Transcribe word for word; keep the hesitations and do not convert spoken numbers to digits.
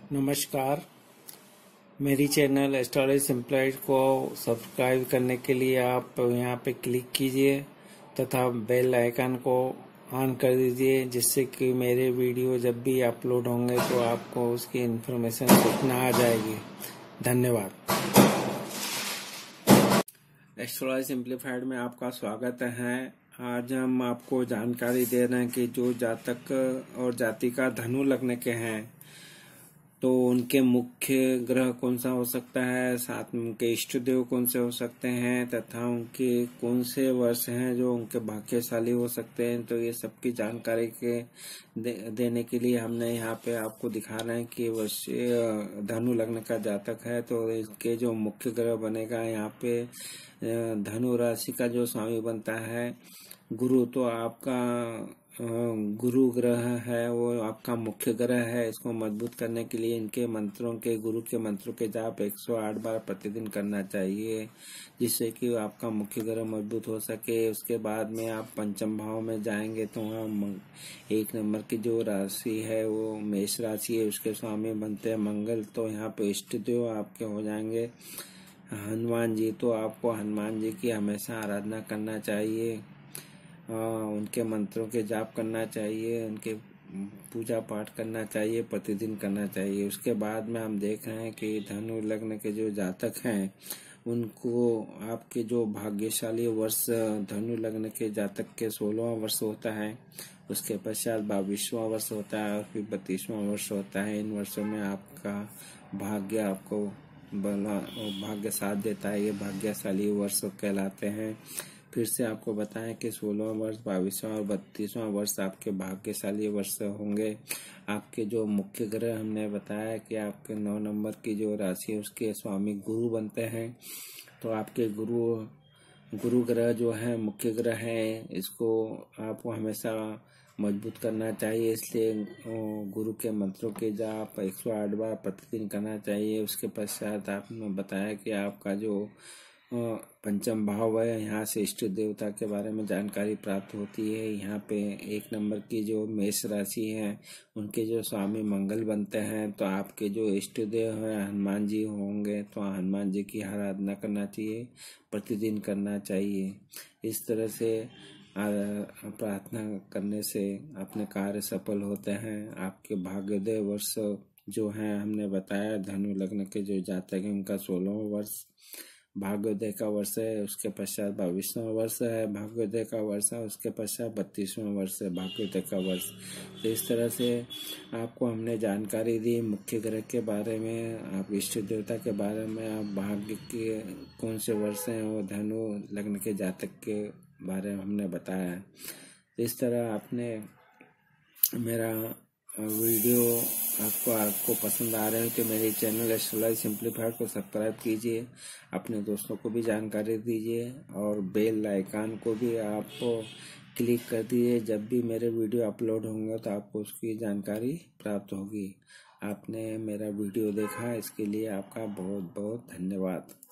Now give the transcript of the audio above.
नमस्कार। मेरी channel astrology सिंप्लाइड को सब्सक्राइब करने के लिए आप यहाँ पे क्लिक कीजिए तथा बेल आइकन को ऑन कर दीजिए, जिससे कि मेरे वीडियो जब भी अपलोड होंगे तो आपको उसकी इन्फॉर्मेशन सूचना आ जाएगी। धन्यवाद। एस्ट्रोलॉजी सिंप्लीफाइड में आपका स्वागत है। आज हम आपको जानकारी दे रहे हैं कि जो जातक और जातिका धनु लग्न के हैं तो उनके मुख्य ग्रह कौन सा हो सकता है, साथ में उनके इष्ट देव कौन से हो सकते हैं तथा उनके कौन से वर्ष हैं जो उनके भाग्यशाली हो सकते हैं। तो ये सबकी जानकारी के दे, देने के लिए हमने यहाँ पे आपको दिखा रहे हैं कि वर्ष धनु लग्न का जातक है तो इसके जो मुख्य ग्रह बनेगा, यहाँ पे धनु राशि का जो स्वामी बनता है गुरु, तो आपका गुरु ग्रह है वो आपका मुख्य ग्रह है। इसको मजबूत करने के लिए इनके मंत्रों के गुरु के मंत्रों के जाप एक सौ आठ बार प्रतिदिन करना चाहिए, जिससे कि आपका मुख्य ग्रह मजबूत हो सके। उसके बाद में आप पंचम भाव में जाएंगे तो वहाँ एक नंबर की जो राशि है वो मेष राशि है, उसके स्वामी बनते हैं मंगल। तो यहाँ पे इष्ट देव आपके हो जाएंगे हनुमान जी। तो आपको हनुमान जी की हमेशा आराधना करना चाहिए, आ, उनके मंत्रों के जाप करना चाहिए, उनके पूजा पाठ करना चाहिए, प्रतिदिन करना चाहिए। उसके बाद में हम देख रहे हैं कि धनु लग्न के जो जातक हैं उनको आपके जो भाग्यशाली वर्ष धनु लग्न के जातक के सोलहवां वर्ष होता है, उसके पश्चात बाईसवां वर्ष होता है और फिर बत्तीसवां वर्ष होता है। इन वर्षों में आपका भाग्य आपको बना भाग्य साथ देता है, ये भाग्यशाली वर्ष कहलाते हैं। फिर से आपको बताएं कि सोलहवां वर्ष, बाईसवां और बत्तीसवां वर्ष आपके भाग्यशाली वर्ष होंगे। आपके जो मुख्य ग्रह हमने बताया कि आपके नौ नंबर की जो राशि है उसके स्वामी गुरु बनते हैं। तो आपके गुरु गुरु ग्रह जो है मुख्य ग्रह है, इसको आपको हमेशा मजबूत करना चाहिए, इसलिए गुरु के मंत्रों के जाप एक सौ आठ बार प्रतिदिन करना चाहिए। उसके पश्चात आपने बताया कि आपका जो पंचम भाव है, यहाँ से इष्ट देवता के बारे में जानकारी प्राप्त होती है। यहाँ पे एक नंबर की जो मेष राशि है उनके जो स्वामी मंगल बनते हैं। तो आपके जो इष्ट देव है हनुमान जी होंगे, तो हनुमान जी की आराधना करना चाहिए, प्रतिदिन करना चाहिए। इस तरह से प्रार्थना करने से अपने कार्य सफल होते हैं। आपके भाग्योदय वर्ष जो है हमने बताया, धनु लग्न के जो जातक हैं उनका सोलहवां वर्ष भाग्योदय का वर्ष है, उसके पश्चात बाईसवां वर्ष है भाग्योदय का वर्ष है, उसके पश्चात बत्तीसवां वर्ष है भाग्योदय का वर्ष। तो इस तरह से आपको हमने जानकारी दी मुख्य ग्रह के बारे में, आप इष्ट देवता के बारे में, आप भाग्य के कौन से वर्ष हैं वो धनु लग्न के जातक के बारे में हमने बताया है। इस तरह आपने मेरा वीडियो आपको आपको पसंद आ रहे हैं तो मेरे चैनल एस्ट्रोलॉजी सिंप्लीफाइड को सब्सक्राइब कीजिए, अपने दोस्तों को भी जानकारी दीजिए और बेल आइकन को भी आप क्लिक कर दीजिए। जब भी मेरे वीडियो अपलोड होंगे तो आपको उसकी जानकारी प्राप्त होगी। आपने मेरा वीडियो देखा, इसके लिए आपका बहुत बहुत धन्यवाद।